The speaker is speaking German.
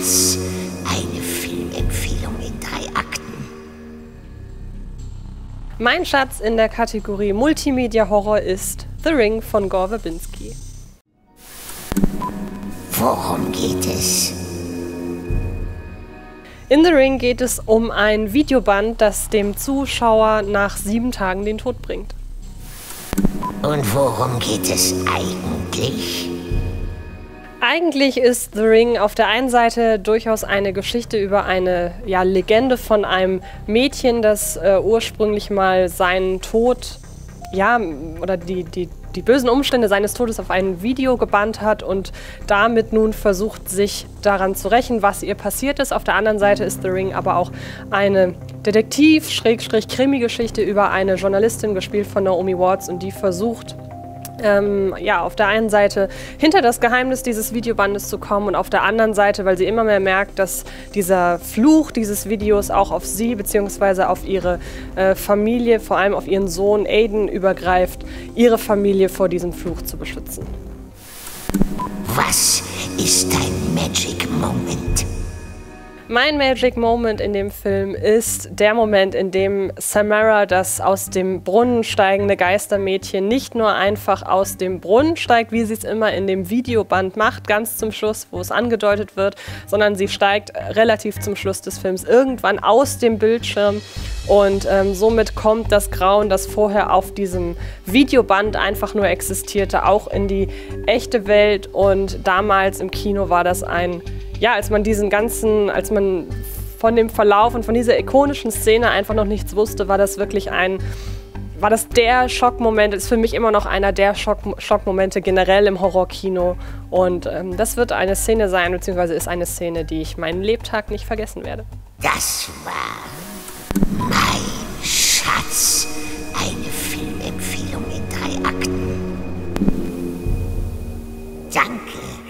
Schatz, eine Filmempfehlung in 3 Akten. Mein Schatz in der Kategorie Multimedia Horror ist The Ring von Gore Verbinski. Worum geht es? In The Ring geht es um ein Videoband, das dem Zuschauer nach 7 Tagen den Tod bringt. Und worum geht es eigentlich? Eigentlich ist The Ring auf der einen Seite durchaus eine Geschichte über eine Legende von einem Mädchen, das ursprünglich mal seinen Tod, oder die bösen Umstände seines Todes auf ein Video gebannt hat und damit nun versucht, sich daran zu rächen, was ihr passiert ist. Auf der anderen Seite ist The Ring aber auch eine Detektiv-Krimi-Geschichte über eine Journalistin, gespielt von Naomi Watts, und die versucht, auf der einen Seite hinter das Geheimnis dieses Videobandes zu kommen und auf der anderen Seite, weil sie immer mehr merkt, dass dieser Fluch dieses Videos auch auf sie bzw. auf ihre Familie, vor allem auf ihren Sohn Aiden übergreift, ihre Familie vor diesem Fluch zu beschützen. Was ist dein Magic Moment? Mein Magic Moment in dem Film ist der Moment, in dem Samara, das aus dem Brunnen steigende Geistermädchen, nicht nur einfach aus dem Brunnen steigt, wie sie es immer in dem Videoband macht, ganz zum Schluss, wo es angedeutet wird, sondern sie steigt relativ zum Schluss des Films irgendwann aus dem Bildschirm und somit kommt das Grauen, das vorher auf diesem Videoband einfach nur existierte, auch in die echte Welt. Und damals im Kino war das als man von dem Verlauf und von dieser ikonischen Szene einfach noch nichts wusste, war das der Schockmoment. Das ist für mich immer noch einer der Schockmomente generell im Horrorkino. Und das wird eine Szene sein, beziehungsweise ist eine Szene, die ich meinen Lebtag nicht vergessen werde. Das war mein Schatz, eine Filmempfehlung in 3 Akten. Danke.